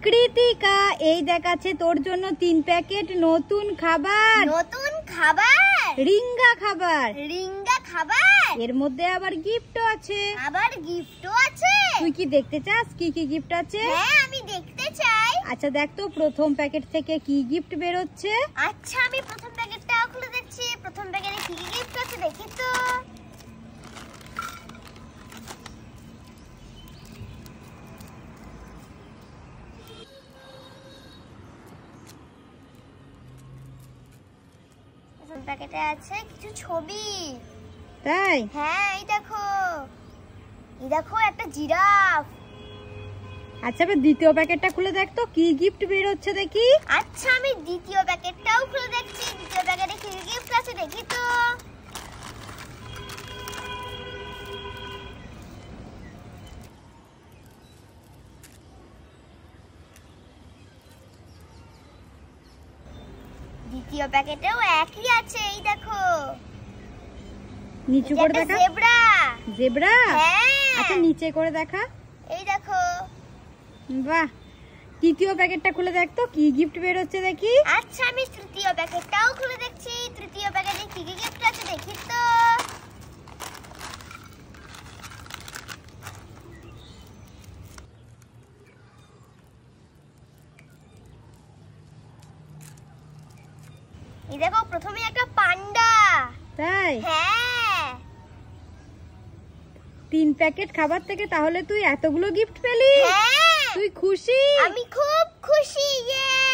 কৃতিকা, এই দেখাচ্ছে তোর জন্য 3 প্যাকেট নতুন খাবার। নতুন খাবার? রিঙ্গা খাবার। রিঙ্গা খাবার? এর মধ্যে আবার গিফটও আছে। আবার গিফটও আছে? তুই কি দেখতে চাস কি কি গিফট আছে? হ্যাঁ, আমি দেখতে চাই। আচ্ছা দেখ তো প্রথম প্যাকেট থেকে কি গিফট বের হচ্ছে। আচ্ছা, আমি প্রথম প্যাকেটটা খুলে দেখছি। প্রথম প্যাকেটে কি কি গিফট আছে দেখি তো। প্রথম প্যাকেটে আছে কিছু ছবি। তাই? হ্যাঁ, এই দেখো একটা জিরাফ। আচ্ছা এবার দ্বিতীয় প্যাকেটটা খুলে দেখ তো কি গিফট বের হচ্ছে দেখি। আচ্ছা, আমি দ্বিতীয় প্যাকেটটাও খুলে দেখছি। দ্বিতীয় প্যাকেটে কি গিফট আছে দেখি তো। দ্বিতীয় প্যাকেটেও একই আছে। এই দেখো নিচে করে দেখা। জেব্রা। জেব্রা? হ্যাঁ। আচ্ছা নিচে করে দেখা। এই দেখো। বাহ, তৃতীয় প্যাকেটটা খুলে দেখ তো কি গিফট বের হচ্ছে দেখি। আচ্ছা, আমি তৃতীয় প্যাকেটটাও খুলে দেখছি। তৃতীয় প্যাকেটে কি কি গিফট আছে দেখি তো। এই দেখো প্রথমে একটা পান্ডা। তাই? হ্যাঁ। 3 প্যাকেট খাবার থেকে তাহলে তুই এতগুলো গিফট পেলি? হ্যাঁ। তুই খুশি? আমি খুব খুশি। ইয়ে